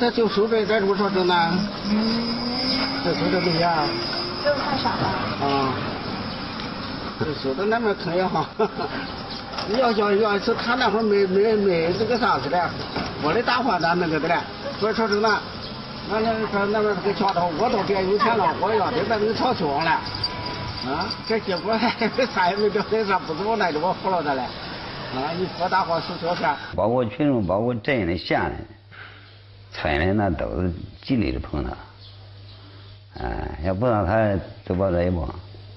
他就收这入说真的，这收这没呀？ 这太少了。 啊，这收的那边坑也好。要是他那会儿没这个啥子的，我的大换单那个的嘞，所以说真的，那边这个桥头，我都变有钱了，我要这边这个桥修上了，啊，这结果啥也没得，这啥不走，那就我服了的嘞，啊，你说大伙收小钱， 包括群众，包括镇的、县的、村的，那都是极力的捧他，要不让他都把这一帮。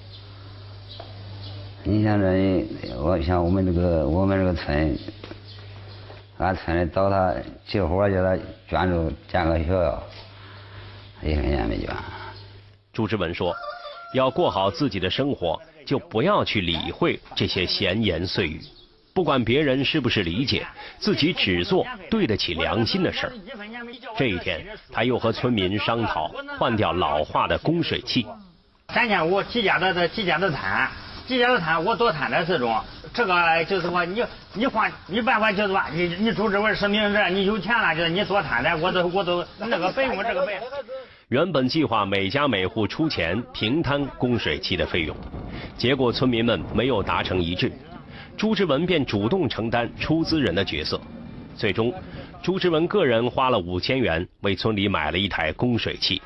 你像像我们这个村，俺村里找他起活叫他捐助建个学校，一分钱没捐。 朱之文说，要过好自己的生活，就不要去理会这些闲言碎语，不管别人是不是理解，自己只做对得起良心的事儿。这一天，他又和村民商讨换掉老化的供水器。 3500几家的摊。几家的摊我多摊点这种，这个就是说你办法就是吧，你朱之文是名人，你有钱了，就是你多摊点，我都那个费用这个费。 原本计划每家每户出钱平摊供水器的费用，结果村民们没有达成一致，朱之文便主动承担出资人的角色。最终，朱之文个人花了5000元为村里买了一台供水器。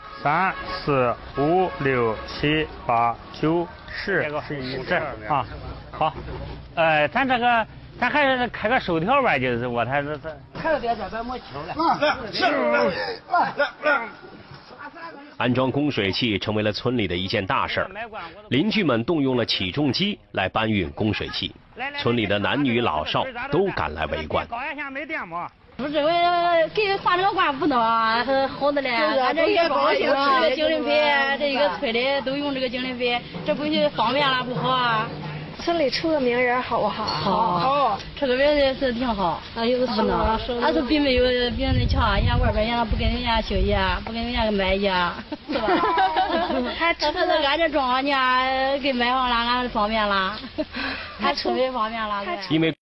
3、4、5、6、7、8、9、10，这啊，好，咱还是开个收条吧，就是我他这开了点这没球了。 安装供水器成为了村里的一件大事儿，邻居们动用了起重机来搬运供水器，村里的男女老少都赶来围观。 不是我给发这个挂不能啊，好的嘞，俺这一个高兴啊，这个精灵杯，这一个村里都用这个精灵杯，这不就方便了不好啊？ 村里出个名人好不好？ 好，这个名是挺好，有不能，他是比那强，人家外边人家不跟人家学去，不跟人家买去，是吧？他这是俺这庄稼给买上了，俺方便了，他特别方便了。 因为